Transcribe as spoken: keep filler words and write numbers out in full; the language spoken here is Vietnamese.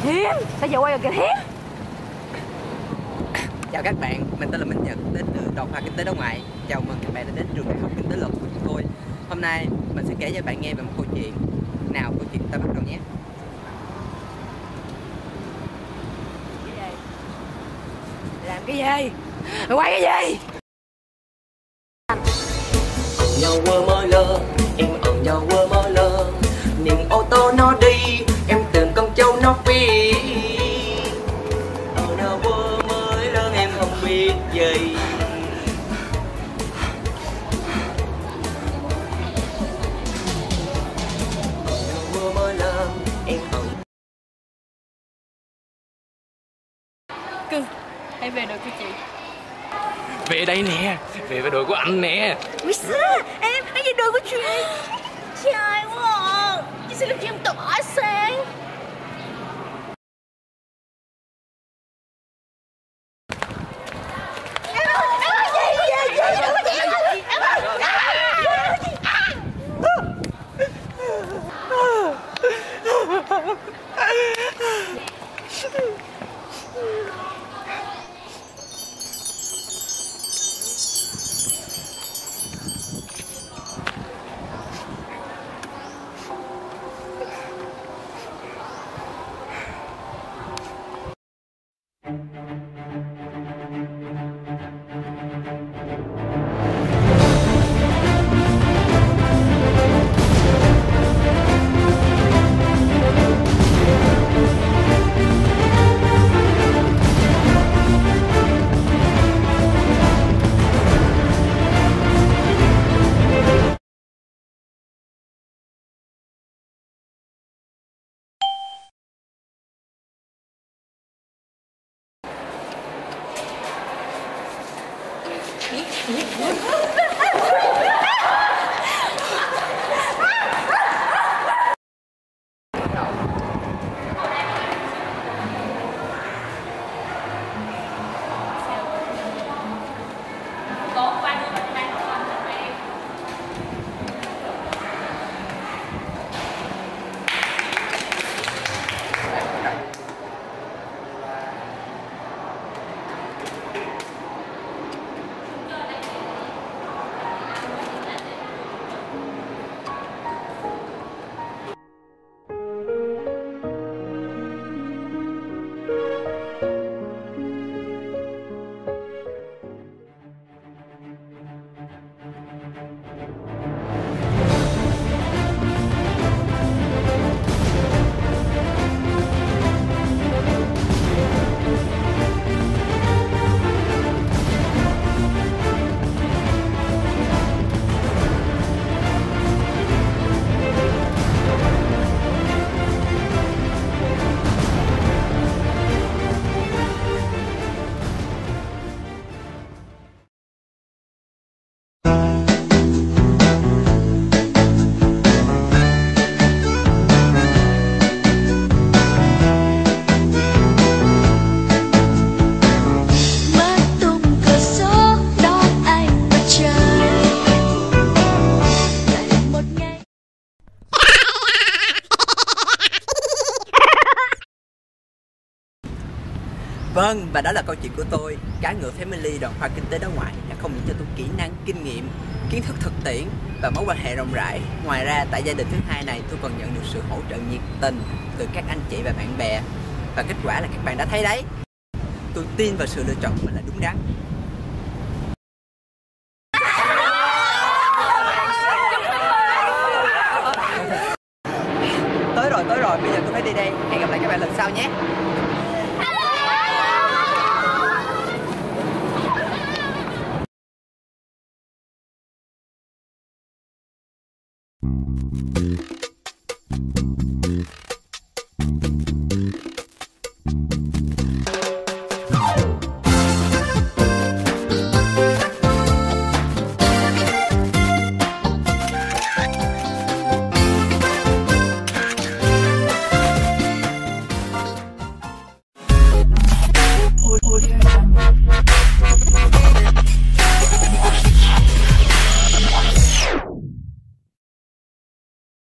Thiếm, sao giờ quay rồi kìa Thiếm? Chào các bạn, mình tên là Minh Nhật, đến từ Đoàn Khoa Kinh tế Đối ngoại. Chào mừng các bạn đã đến trường Đại học Kinh tế Luật của chúng tôi. Hôm nay mình sẽ kể cho bạn nghe về một câu chuyện. Nào, câu chuyện ta bắt đầu nhé. Làm cái gì? Mày quay cái gì? Nhau quơ mơ lơ, em ở nhau quơ mơ lơ. Nhìn ô tô nó đi, em tưởng con trâu nó phi. Ở nào quơ mơ lơ, em không biết gì. Nhau quơ mơ lơ, em ở. Cưng, hãy về đội của chị. Về đây nè, về với đội của anh nè. Ui sao? Em, hãy về đội của chị. Trai quá à. Chị sẽ làm cho em tỏa sáng. Em ơi, em ơi, gì, gì, gì, đừng có chị, em ơi, em ơi. Vâng, và đó là câu chuyện của tôi. Cá ngựa Family Đoàn Khoa Kinh tế Đối ngoại đã không những cho tôi kỹ năng, kinh nghiệm, kiến thức thực tiễn và mối quan hệ rộng rãi. Ngoài ra, tại gia đình thứ hai này, tôi còn nhận được sự hỗ trợ nhiệt tình từ các anh chị và bạn bè. Và kết quả là các bạn đã thấy đấy. Tôi tin vào sự lựa chọn của mình là đúng đắn.